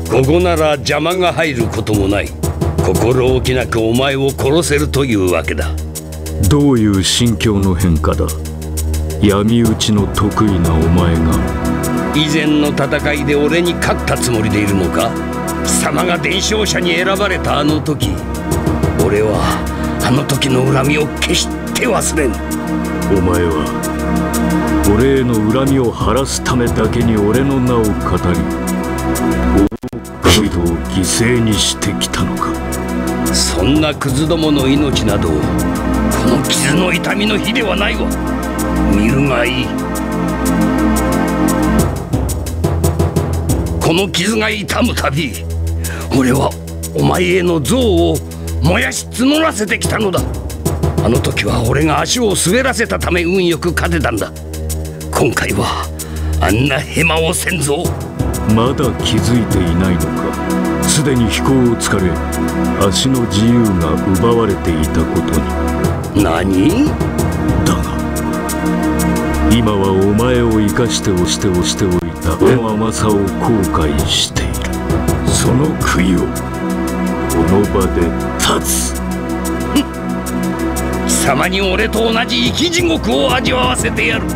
ここなら邪魔が入ることもない。心置きなくお前を殺せるというわけだ。 どういう心境の変化だ。闇討ちの得意なお前が以前の戦いで俺に勝ったつもりでいるのか。貴様が伝承者に選ばれたあの時、俺はあの時の恨みを決して忘れん。 お前は俺への恨みを晴らすためだけに俺の名を語り、多くの人を犠牲にしてきたのか。 そんなクズどもの命などこの傷の痛みの日ではないわ。見るがいい。この傷が痛むたび、俺はお前への憎悪を燃やし募らせてきたのだ。あの時は俺が足を滑らせたため運よく勝てたんだ。今回はあんなヘマをせんぞ。 まだ気づいていないのか。すでに飛行を疲れ、足の自由が奪われていたことに。 何？ だが今はお前を生かしておいた俺の甘さを後悔している。その悔いをこの場で断つ。 貴様に俺と同じ生き地獄を味わわせてやる。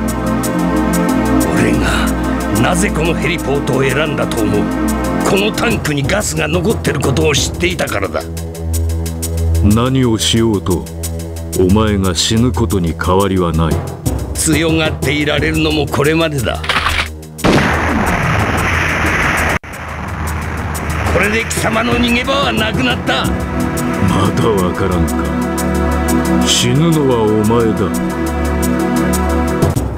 俺がなぜこのヘリポートを選んだと思う？このタンクにガスが残ってることを知っていたからだ。 何をしようとお前が死ぬことに変わりはない。 強がっていられるのもこれまでだ。これで貴様の逃げ場はなくなった。 まだわからんか。死ぬのはお前だ。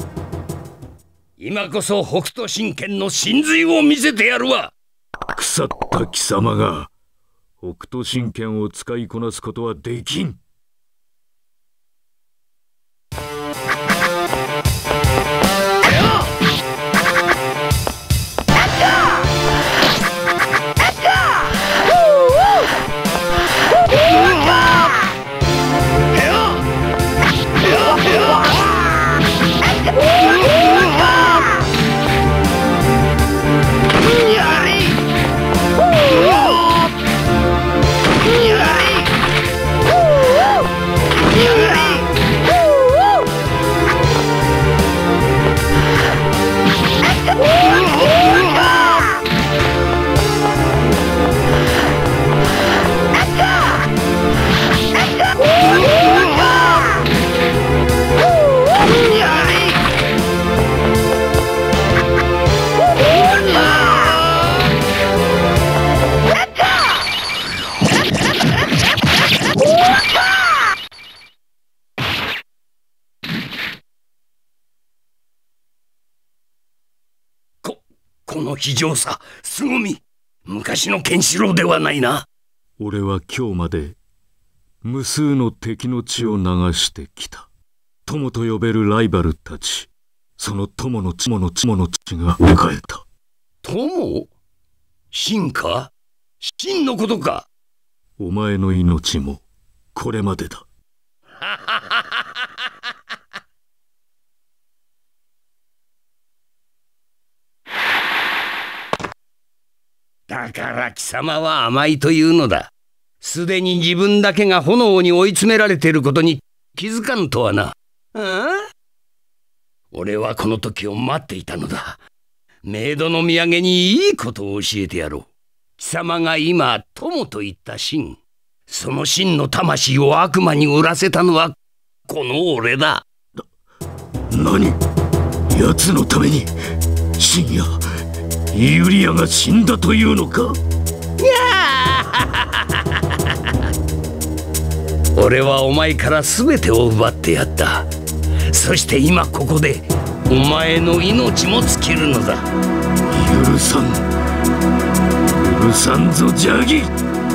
今こそ北斗神拳の神髄を見せてやるわ。 腐った貴様が北斗神拳を使いこなすことはできん。 この非常さ、凄み、昔のケンシロウではないな。 俺は今日まで無数の敵の血を流してきた。友と呼べるライバルたち、その友の血が迎えた。 友？真か？真のことか？ お前の命もこれまでだ。 だから貴様は甘いというのだ。すでに自分だけが炎に追い詰められていることに気づかんとはな。俺はこの時を待っていたのだ。メイドの土産にいいことを教えてやろう。貴様が今友と言った神、その神の魂を悪魔に売らせたのはこの俺だ。 何？奴のために神やユリアが死んだというのか？ 俺はお前から全てを奪ってやった。そして今ここでお前の命も尽きるのだ。 許さんぞジャギ。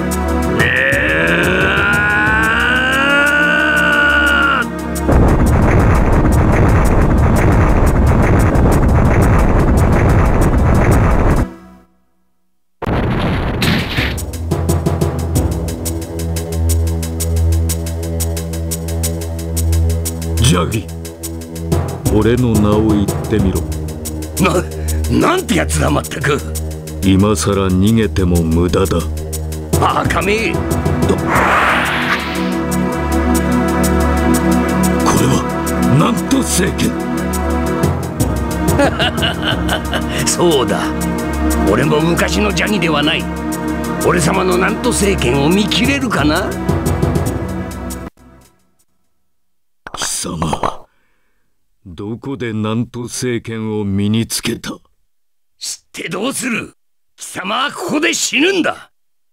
ジャギ、俺の名を言ってみろ。 なんてやつだまったく。 今さら逃げても無駄だ。 バカめ。 これはなんと聖剣。 そうだ、俺も昔のジャギではない。俺様の南都聖剣を見切れるかな。 貴様、どこで南都聖剣を身につけた？ 知ってどうする。貴様はここで死ぬんだ。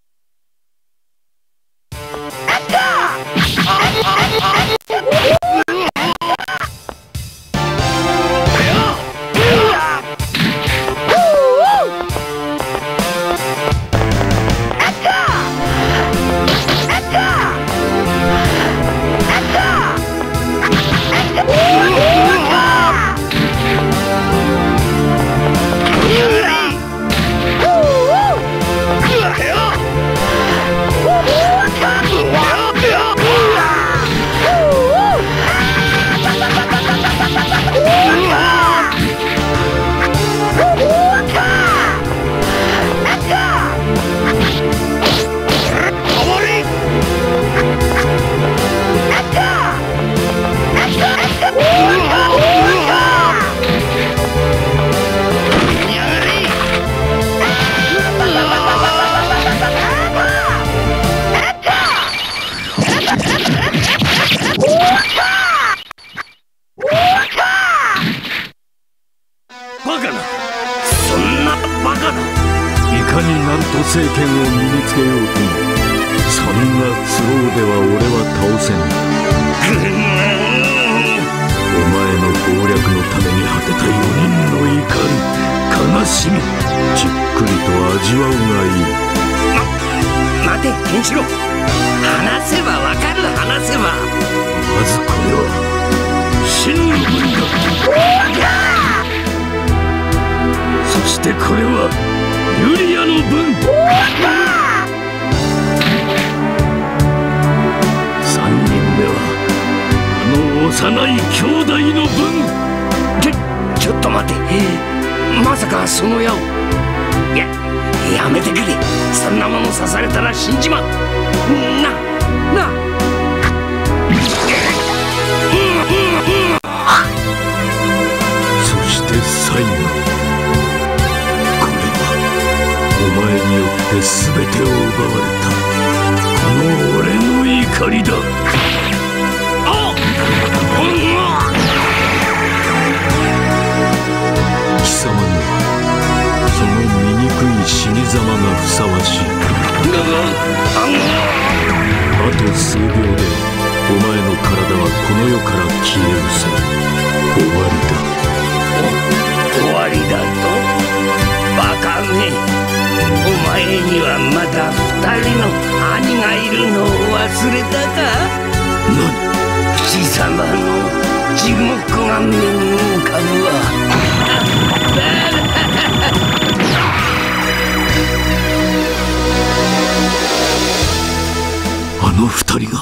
聖剣を身につけようとも、そんな都合では俺は倒せん。お前の謀略のために果てた4人の怒り、悲しみ、じっくりと味わうがいい。 待て、ケンシロウ。話せばわかる、話せば。 まずこれは真の分だ。そしてこれはユリアの分。3人目はあの幼い兄弟の分。 ちょっと待て、まさかその矢を。やめてくれ。そんなもの刺されたら死んじまう。 そして最後、お前によって全てを奪われたこの俺の怒りだ。貴様にはその醜い死に様がふさわしい。あと数秒でお前の体はこの世から消え失せ、終わりだ。 終わりだと？バカめ。お前にはまだ2人の兄がいるのを忘れたか？ 何？ 貴様の地獄が目に浮かぶわ。 あの2人が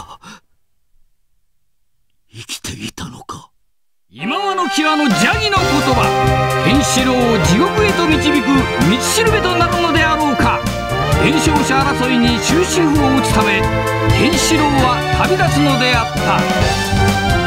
生きていたのか。 今和の際の邪気の言葉、ケンシロウを地獄へと導く道しるべとなるのであろうか。伝承者争いに終止符を打つため、ケンシロウは旅立つのであった。